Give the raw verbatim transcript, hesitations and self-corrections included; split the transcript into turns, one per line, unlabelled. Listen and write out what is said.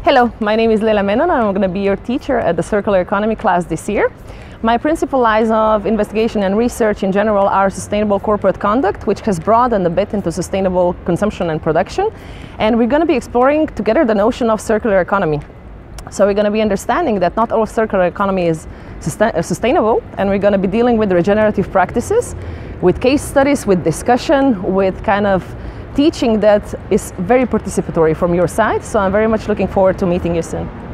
Hello, my name is Leila Menon and I'm going to be your teacher at the Circular Economy class this year. My principal lines of investigation and research in general are sustainable corporate conduct, which has broadened a bit into sustainable consumption and production. And we're going to be exploring together the notion of circular economy. So we're going to be understanding that not all circular economy is sustain sustainable, and we're going to be dealing with regenerative practices, with case studies, with discussion, with kind of teaching that is very participatory from your side. So I'm very much looking forward to meeting you soon.